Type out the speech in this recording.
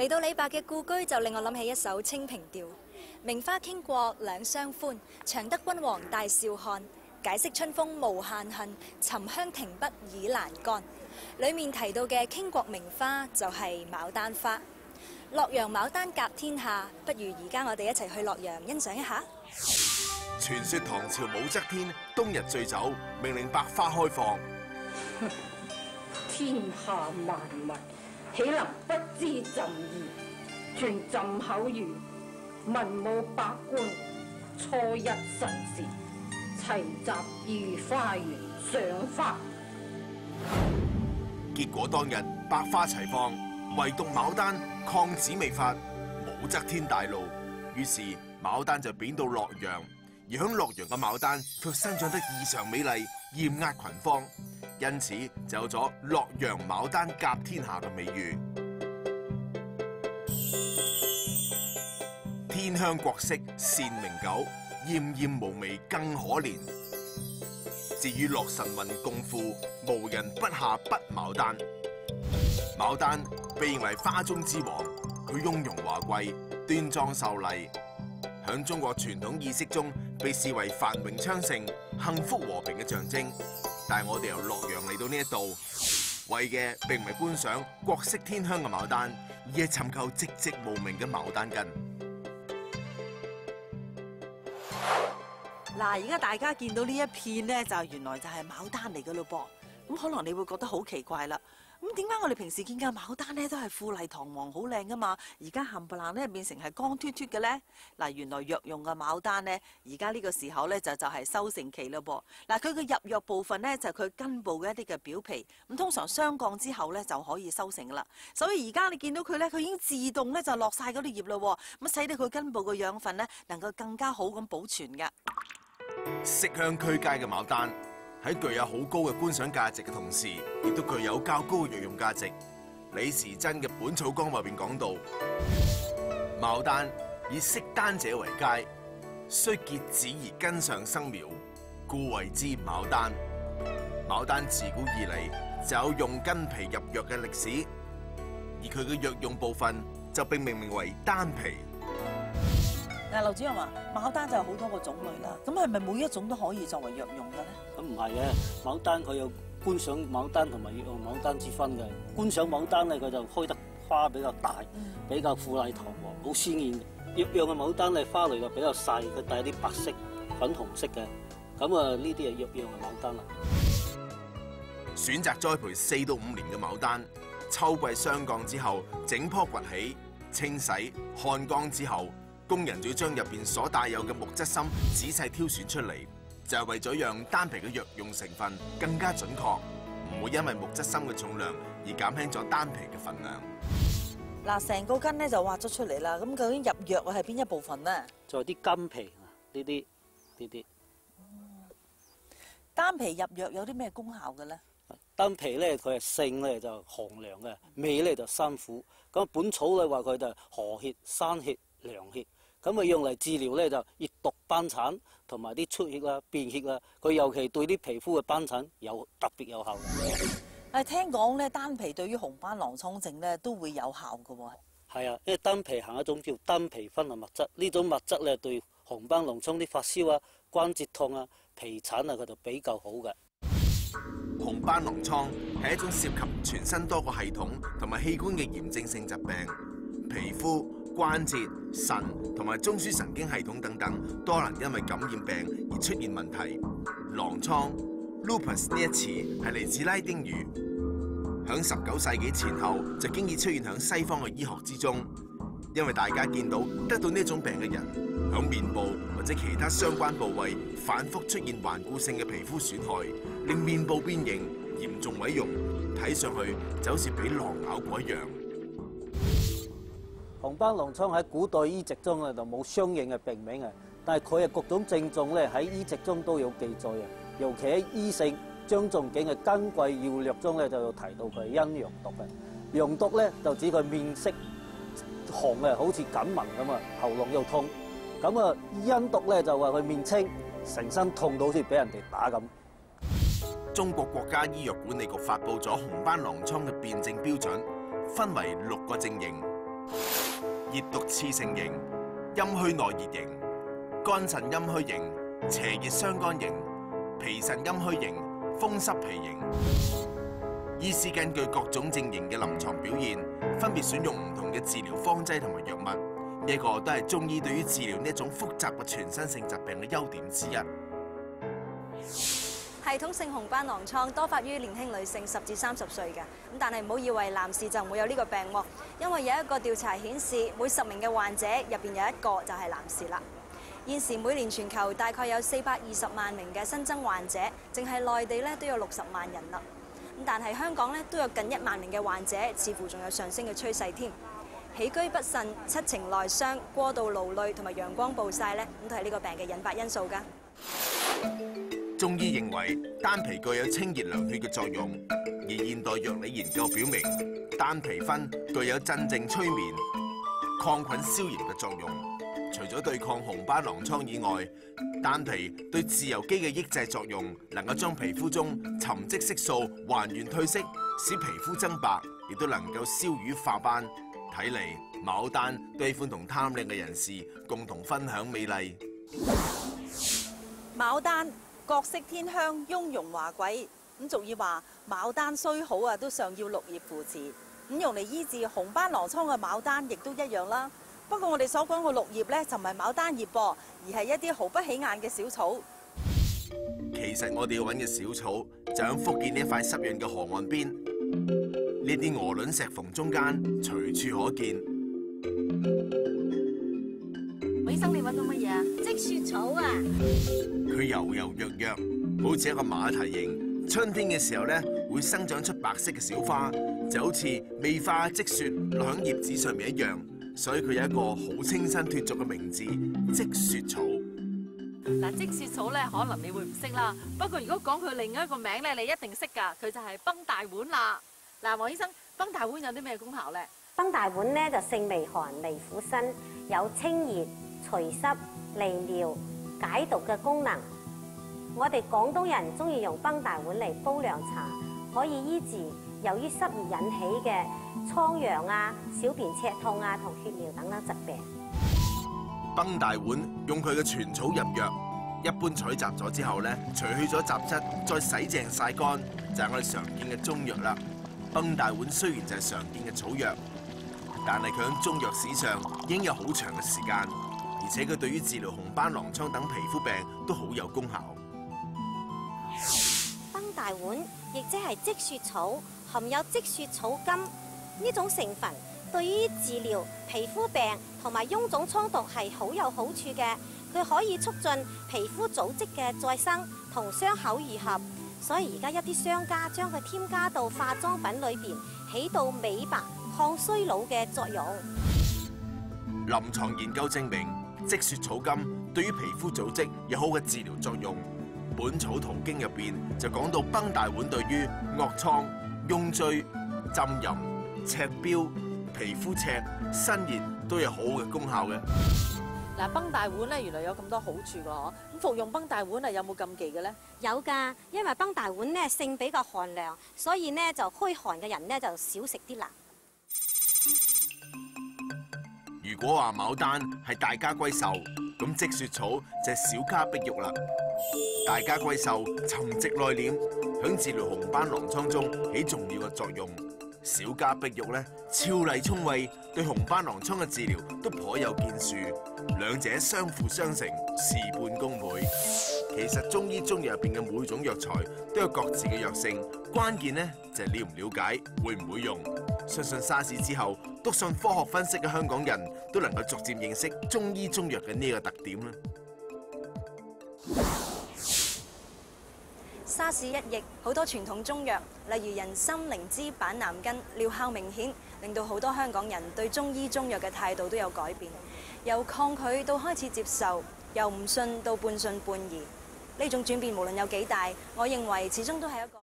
嚟到李白嘅故居，就令我諗起一首《清平調》：名花傾國兩相歡，長得君王帶笑看。解釋春風無限恨，沉香停筆已闌干。裡面提到嘅傾國名花就係牡丹花。洛陽牡丹甲天下，不如而家我哋一齊去洛陽欣賞一下。 傳說唐朝武則天冬日醉酒，命令百花開放。 天下萬物，豈能不知朕意？傳朕口諭，文武百官，初一辰時，齊集御花園賞花。 結果當日百花齊放，唯獨牡丹抗旨未發，武則天大怒，於是牡丹就貶到洛陽。而響洛陽嘅牡丹卻生長得異常美麗，豔壓群芳，因此就有咗洛陽牡丹甲天下嘅美譽。天香國色善名久，豔豔無眉更可憐。至於洛神雲共賦，無人不下筆牡丹。牡丹被認為花中之王，佢雍容華貴、端莊秀麗，響中國傳統意識中被視為繁榮昌盛、幸福和平嘅象徵。但係我哋由洛陽嚟到呢一度，為嘅並唔係觀賞國色天香嘅牡丹，而係尋求寂寂無名嘅牡丹根。 嗱，而家大家見到呢一片咧，就原來就係牡丹嚟嘅咯噃。咁可能你會覺得好奇怪啦。咁點解我哋平時見嘅牡丹咧都係富麗堂皇、好靚噶嘛？而家冚唪唥咧變成係光脫脫嘅咧？嗱，原來藥用嘅牡丹咧，而家呢個時候咧就係收成期咯噃。嗱，佢嘅入藥部分咧就係佢根部嘅一啲嘅表皮，咁通常霜降之後咧就可以收成噶啦。所以而家你見到佢咧，佢已經自動咧就落晒嗰啲葉咯，咁使到佢根部嘅養分咧能夠更加好咁保存嘅。 色香俱佳嘅牡丹喺具有好高嘅觀賞價值嘅同時，亦都具有較高嘅藥用價值。李時珍嘅《本草綱目》入邊講到，牡丹以色丹者為佳，須結子而根上生苗，故謂之牡丹。牡丹自古以嚟就有用根皮入藥嘅歷史，而佢嘅藥用部分就被命名為丹皮。 嗱，劉主任話牡丹就有好多個種類啦，咁係咪每一種都可以作為藥用嘅咧？ 咁唔係嘅，牡丹佢有觀賞牡丹同埋藥用牡丹之分嘅。觀賞牡丹咧，佢就開得花比較大，比較富麗堂皇，好鮮豔。藥用嘅牡丹咧，花蕾就比較細，佢帶啲白色、粉紅色嘅。咁啊，呢啲係藥用嘅牡丹啦。 選擇栽培4到5年嘅牡丹，秋季霜降之後，整棵崛起，清洗、烘乾之後，工人就要將入邊所帶有嘅木質芯仔細挑選出嚟，就係為咗讓丹皮嘅藥用成分更加準確，唔會因為木質芯嘅重量而減輕咗丹皮嘅份量。 嗱，成個根咧就挖咗出嚟啦。咁究竟入藥係邊一部分咧？ 就係啲根皮呢啲。 丹皮入藥有啲咩功效嘅咧？ 丹皮咧，佢係性咧就寒涼嘅，味咧就辛苦。咁本草咧話佢就係和血、生血、涼血。咁啊用嚟治療咧就熱毒斑疹同埋啲出血啦、便血啦，佢尤其對啲皮膚嘅斑疹有特別有效嘅。 聽講咧丹皮對於紅斑狼瘡症咧都會有效嘅喎。 係啊，因為丹皮含一種叫丹皮酚嘅物質，呢種物質咧對紅斑狼瘡啲發燒啊、關節痛啊、皮疹啊，佢就比較好嘅。 紅斑狼瘡係一種涉及全身多個系統同埋器官嘅炎症性疾病，皮膚、關節、腎同埋中樞神經系統等等，多能因為感染病而出現問題。狼瘡 （lupus） 呢一詞係嚟自拉丁語，響19世紀前後就經已出現響西方嘅醫學之中。因為大家見到得到呢種病嘅人，響面部或者其他相關部位反覆出現頑固性嘅皮膚損害，令面部變形、嚴重毀容，睇上去就好似俾狼咬過一樣。 紅斑狼瘡喺古代醫籍中啊就冇相應嘅病名啊，但係佢嘅各種症狀咧喺醫籍中都有記載啊。尤其喺醫聖張仲景嘅《金匱要略》中咧就有提到佢係陰陽毒嘅。陽毒咧就指佢面色紅啊，好似緊紋咁啊，喉嚨又痛。咁啊陰毒咧就話佢面青，成身痛到好似俾人哋打咁。 中國國家醫藥管理局發布咗紅斑狼瘡嘅辨證標準，分為6個症型。 熱毒刺盛型、陰虛內熱型、肝腎陰虛型、邪熱傷肝型、脾腎陰虛型、風濕脾型。醫師根據各種症型嘅臨床表現，分別選用唔同嘅治療方劑同埋藥物。呢個都係中醫對於治療呢一種複雜嘅全身性疾病嘅優點之一。 系統性紅斑狼瘡多發於年輕女性10至30歲嘅，咁但係唔好以為男士就唔會有呢個病喎，因為有一個調查顯示，每10名嘅患者入邊有一個就係男士啦。現時每年全球大概有420萬名嘅新增患者，淨係內地咧都有60萬人啦。咁但係香港咧都有近1萬名嘅患者，似乎仲有上升嘅趨勢添。起居不慎、七情內傷、過度勞累同埋陽光暴曬咧，咁都係呢個病嘅引發因素㗎。 中醫認為丹皮具有清熱涼血嘅作用，而現代藥理研究表明，丹皮酚具有鎮靜催眠、抗菌消炎嘅作用。除咗對抗紅斑狼瘡以外，丹皮對自由基嘅抑制作用，能夠將皮膚中沉積色素還原褪色，使皮膚增白，亦都能夠消瘀化斑。睇嚟牡丹都喜歡同貪靚嘅人士共同分享美麗。 牡丹國色天香，雍容華貴。咁俗語話牡丹雖好啊，都尚要綠葉扶持。咁用嚟醫治紅斑狼瘡嘅牡丹亦都一樣啦。不過我哋所講嘅綠葉咧，就唔係牡丹葉噃，而係一啲毫不起眼嘅小草。 其實我哋要揾嘅小草就喺福建呢一塊濕潤嘅河岸邊，呢啲鵝卵石縫中間隨處可見。 醫生，你揾到乜嘢啊？積雪草啊！ 佢柔柔弱弱，好似一個馬蹄形。春天嘅時候咧，會生長出白色嘅小花，就好似未化積雪落喺葉子上面一樣。所以佢有一個好清新脫俗嘅名字——積雪草。 嗱，積雪草咧，可能你會唔識啦。不過如果講佢另一個名咧，你一定識㗎。佢就係崩大碗啦。嗱，黃醫生，崩大碗有啲咩功效咧？ 崩大碗咧就性微寒、微苦身，有清熱、除濕、利尿、解毒嘅功能。我哋廣東人中意用崩大碗嚟煲涼茶，可以醫治由於濕熱引起嘅瘡瘍啊、小便赤痛啊同血尿等等疾病。 崩大碗用佢嘅全草入藥，一般採集咗之後咧，除去咗雜質，再洗淨曬乾，就係我哋常見嘅中藥啦。崩大碗雖然就係常見嘅草藥，但係佢喺中藥史上已經有好長嘅時間，而且佢對於治療紅斑狼瘡等皮膚病都好有功效。 崩大碗亦即係積雪草，含有積雪草苷呢種成分，對於治療皮膚病同埋臃腫瘡毒係好有好處嘅。佢可以促進皮膚組織嘅再生同傷口愈合，所以而家一啲商家將佢添加到化妝品裏邊，起到美白抗衰老嘅作用。 臨床研究證明，積雪草苷對於皮膚組織有好嘅治療作用。《本草圖經》入邊就講到崩大碗對於惡瘡、癰疽、浸淫、赤標、皮膚赤、身熱都有好好嘅功效嘅。 嗱，崩大碗咧原來有咁多好處㗎嗬。咁服用崩大碗係有冇禁忌嘅咧？ 有㗎，因為崩大碗咧性比較寒涼，所以咧就虛寒嘅人咧就少食啲啦。 如果話牡丹係大家閨秀，咁積雪草就係小家碧玉啦。大家閨秀沉寂內斂，響治療紅斑狼瘡中起重要嘅作用。小家碧玉咧俏麗聰慧，對紅斑狼瘡嘅治療都頗有建樹，兩者相輔相成，事半功倍。其實中醫中藥入邊嘅每種藥材都有各自嘅藥性，關鍵呢就係了唔了解，會唔會用。相信沙士之後，篤信科學分析嘅香港人都能夠逐漸認識中醫中藥嘅呢個特點啦。 沙士一役，好多傳統中藥，例如人參、靈芝、板藍根，療效明顯，令到好多香港人對中醫中藥嘅態度都有改變，由抗拒到開始接受，由唔信到半信半疑。呢種轉變無論有幾大，我認為始終都係一個